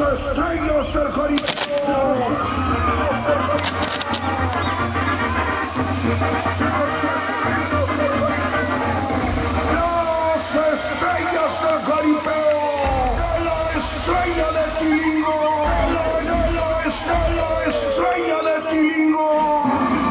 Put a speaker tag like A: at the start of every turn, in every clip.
A: estrellas del Jaripeo. Las estrellas del Jaripeo. La estrella de Tilingo. La estrella de Tilingo.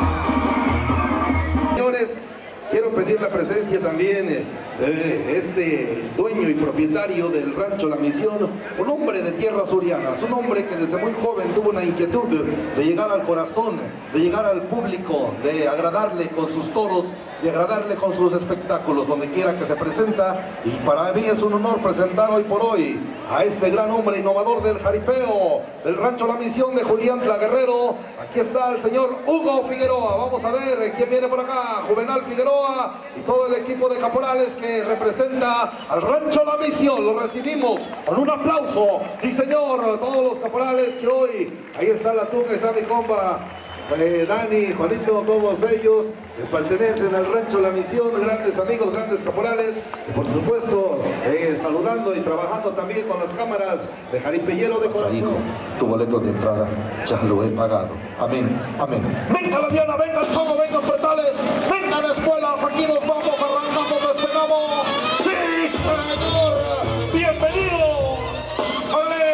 B: Señores, quiero pedir la presencia también de este dueño y propietario del rancho La Misión, un hombre de tierras surianas, un hombre que desde muy joven tuvo una inquietud de llegar al corazón, de llegar al público, de agradarle con sus toros, de agradarle con sus espectáculos, donde quiera que se presenta. Y para mí es un honor presentar hoy por hoy a este gran hombre innovador del jaripeo, del rancho La Misión de Juliantla Guerrero. Aquí está el señor Hugo Figueroa. Vamos a ver quién viene por acá. Juvenal Figueroa y todo el equipo de caporales que representa al rancho La Misión. Lo recibimos con un aplauso. Sí, señor, todos los caporales que hoy, ahí está la tunga, está mi compa Dani, Juanito, todos ellos pertenecen al rancho La Misión, grandes amigos, grandes caporales, y por supuesto saludando y trabajando también con las cámaras de jaripellero de corazón.
C: Hijo, tu boleto de entrada ya lo he pagado. Amén, amén.
B: Venga la Diana, venga el fuego, vengan pretales, vengan espuelas, aquí nos vamos, arrancamos, despegamos. ¡Sí, señor! ¡Bienvenidos! ¡Ale!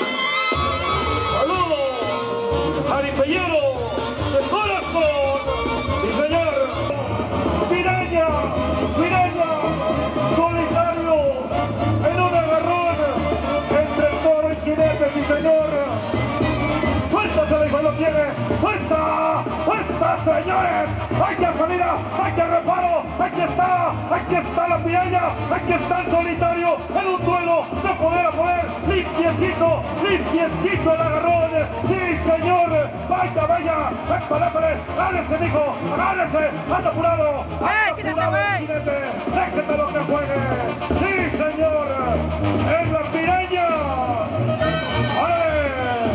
B: ¡Saludos! ¡Jaripellero de corazón! ¡Sí, señor! ¡Piraña! ¡Piraña! ¡Solitario! ¡En un agarrón! ¡Entre el toro y jinete, sí, señor! ¡Fuerza, se dijo, lo tiene! ¡Fuerza! ¡Fuerza, señores! ¡Vaya salida! ¡Vaya reparo! ¡Aquí está la piraña! ¡Aquí está el solitario! ¡En un duelo de poder a poder! ¡Limpiecito! ¡Limpiecito el agarrón! ¡Sí, señor! ¡Vaya! ¡Épale! ¡Agárrese, mijo! ¡Agárrese! ¡Anda apurado! ¡Quítate, güey! ¡Déjete lo que juegue! ¡Sí, señor! ¡Es la piraña! ¡Ale!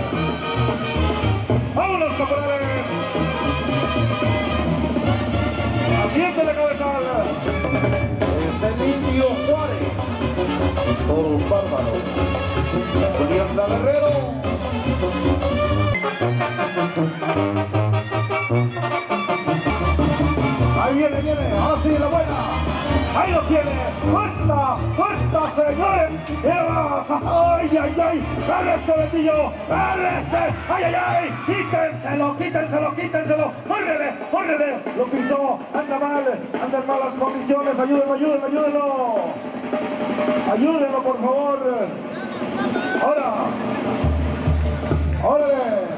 B: ¡Vámonos, caporales! ¡Asiéntele, cabezal!
A: Es el Indio Juárez. Toros bárbaros.
B: Juliantla Guerrero.
A: Ahí viene, ahora sí, la buena.
B: Ahí lo tiene. ¡Fuerza, señores! ¡Ay! ¡Agárrese, Betillo! ¡Agárrese! ¡Ay! ¡Quítenselo! ¡Córrele! Lo pisó. Anda en malas condiciones. Ayúdenlo. Ayúdenlo, por favor. Ahora. ¡Órale!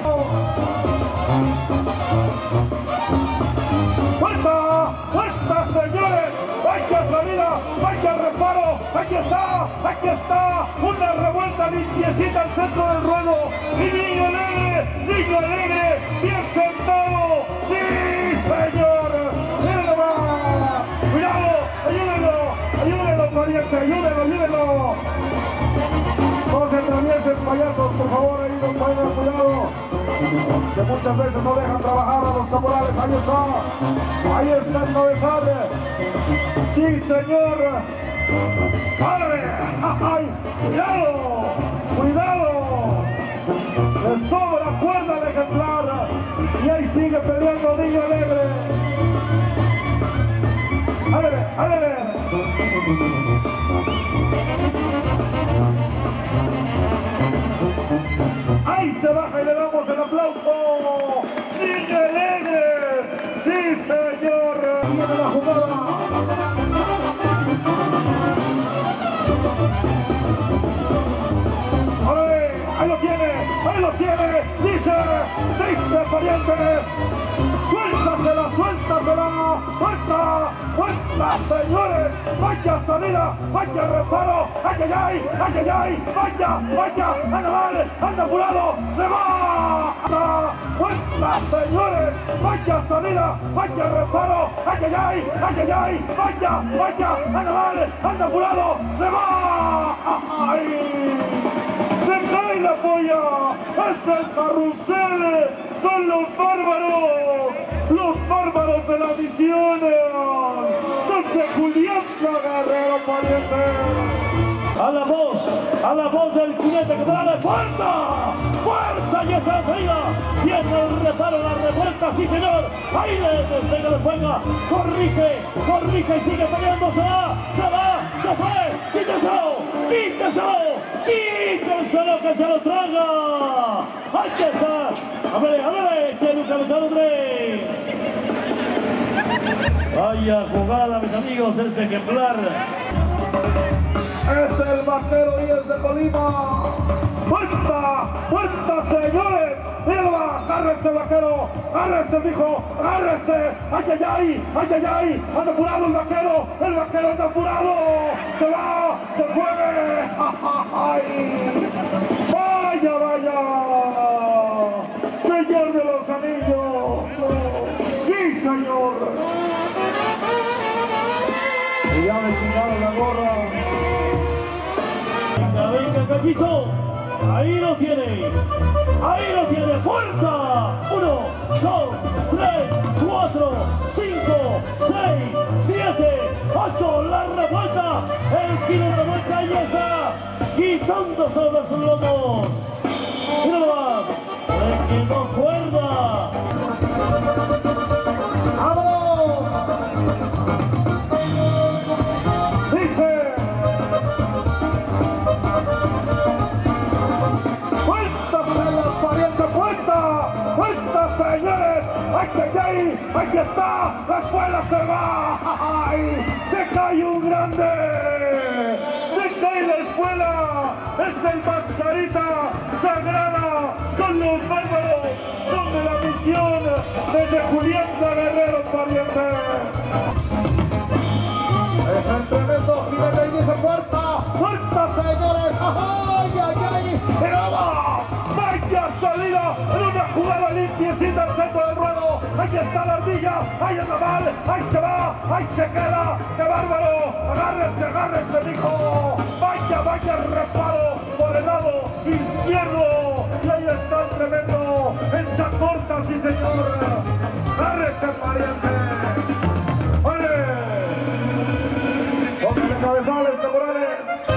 B: ¡Fuerza, señores! ¡Vaya salida! ¡Vaya reparo! ¡Aquí está! ¡Una revuelta limpiecita al centro del ruedo! ¡Y niño alegre! ¡Bien sentado! ¡Sí, señor! ¡Miren nomás! ¡Cuidado! ¡Ayúdenlo, pariente! ¡Ayúdenlo! No se atraviesen, payasos, por favor, ahí los vayan, cuidado. Que muchas veces no dejan trabajar a los caporales. Ahí está el cabezal. Sí, señor. ¡Padre! ¡Ay! ¡Cuidado! Le sobra cuerda al ejemplar. Y ahí sigue peleando Niño Alegre. ¡Ándale! ¡Ahí se baja y le damos el aplauso! ¡Niño Alegre! ¡Sí, señor! ¡Viene la jugada! ¡Órale! ¡Ahí lo tiene! ¡Dice pariente! ¡Suéltasela! ¡Fuerza, señores! ¡Vaya salida! ¡Vaya reparo! ¡Ay! ¡Vaya! ¡Anda apurado! ¡Le va! ¡Fuerza, señores! ¡Vaya salida! ¡Vaya reparo! ¡Ay! ¡Vaya! ¡Anda apurado! ¡Le va! ¡Ay! ¡Se cae la polla! ¡Es el carrusel! ¡Son los bárbaros! ¡Los bárbaros de la misión! ¡Desde Juliantla Guerrero, pariente!
D: a la voz del jinete que trae puerta, puerta y esa salida, tiene el reparo, la revuelta, sí señor, ahí desde que juega, corrige y sigue peleando, se fue, quítenselo que se lo traga, ahí está, a ver, eche un cabezado 3. Vaya jugada, mis amigos, este ejemplar.
A: Es el vaquero y es de Colima. ¡Puerta, señores! ¡Miren más! ¡Agárrese, vaquero! ¡Agárrese, mijo! ¡Agárrese! ¡Ay! ¡Anda apurado el vaquero anda apurado! ¡Se va! ¡Se fue! ¡Ay! ¡Vaya! ¡Señor de los anillos! ¡Sí, señor! Y ya me chingaron la gorra.
D: Venga, Gallito, ahí lo tiene, puerta, 1, 2, 3, 4, 5, 6, 7, 8, la revuelta, el giro de la vuelta y esa, quitándose de sus lomos, mira más, le quedó cuerda.
A: ¡Vámonos! Dice. Señores, aquí está, la escuela se va, ¡ay! Se cae un grande, se cae la escuela, es el Mascarita Sagrada, son los bárbaros, son de la misión desde Julieta Guerrero Pariente. Es el tremendo jinete y dice puerta, señores, ¡ay! ¡Pero vamos! ¡Vaya salida! En una jugada limpiecita al centro del ruedo. Ahí está la ardilla, ahí anda mal, ahí se va, ahí se queda. ¡Qué bárbaro! Agárrense, mijo. Vaya reparo por el lado izquierdo. Y ahí está el tremendo en Chacorta, sí señor. Agárrense, pariente. ¡Vale! ¡Póngale cabezales, caporales!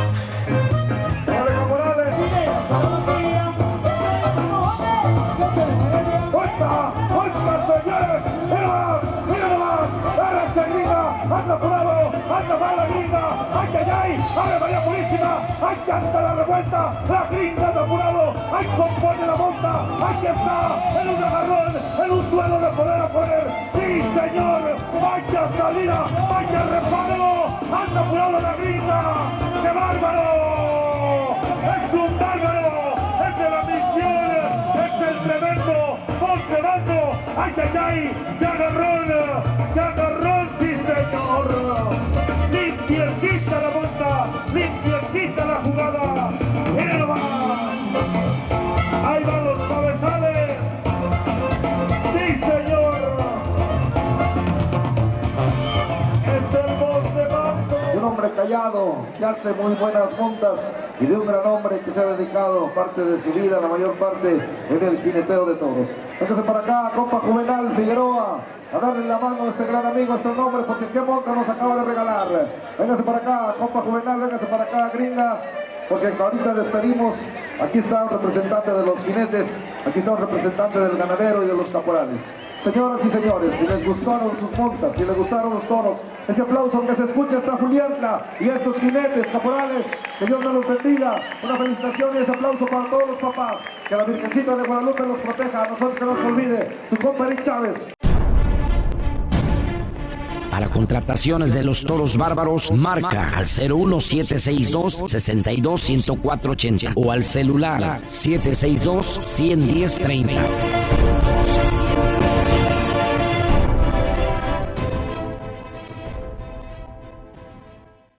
A: ¡Puerta, señores! ¡Mira nomás! ¡Agárrese, gringa! ¡Anda apurado! ¡Anda mala gringa! ¡Ay! ¡Ave María Purísima! ¡Ay, canta la revuelta! ¡La gringa anda apurado! ¡Ay, compone la monta! ¡Aquí está! ¡En un agarrón! ¡En un duelo de poder a poder! ¡Sí, señor! ¡Vaya salida! ¡Vaya reparo! ¡Anda apurado la gringa! ¡Qué bárbaro! ¡Es un bárbaro! ¡Es de la misión! ¡Es el tremendo! ¡Monte Bando! ¡Ay! ¡Qué agarrón! ¡Sí, señor! ¡Limpiecita la monta! ¡Limpiecita la jugada! ¡Mira nomás! ¡Ahí van los cabezales! ¡Sí, señor! ¡Es el Monte Bando!
C: Un hombre callado, que hace muy buenas montas y de un gran hombre que se ha dedicado parte de su vida, la mayor parte, en el jineteo de toros. Véngase para acá, compa Juvenal Figueroa, a darle la mano a este gran amigo, a estos nombres, porque qué monta nos acaba de regalar. Véngase para acá, compa Juvenal, véngase para acá, gringa, porque ahorita despedimos. Aquí está un representante de los jinetes, aquí está un representante del ganadero y de los caporales. Señoras y señores, si les gustaron sus montas, si les gustaron los toros, ese aplauso que se escucha hasta Juliantla y estos jinetes, caporales, que Dios me los bendiga. Una felicitación y ese aplauso para todos los papás. Que la Virgencita de Guadalupe los proteja, a nosotros que no se olvide. Su compa Eric Chávez.
E: Para contrataciones de los toros bárbaros, marca al 01762-62-10480 o al celular 762-11030.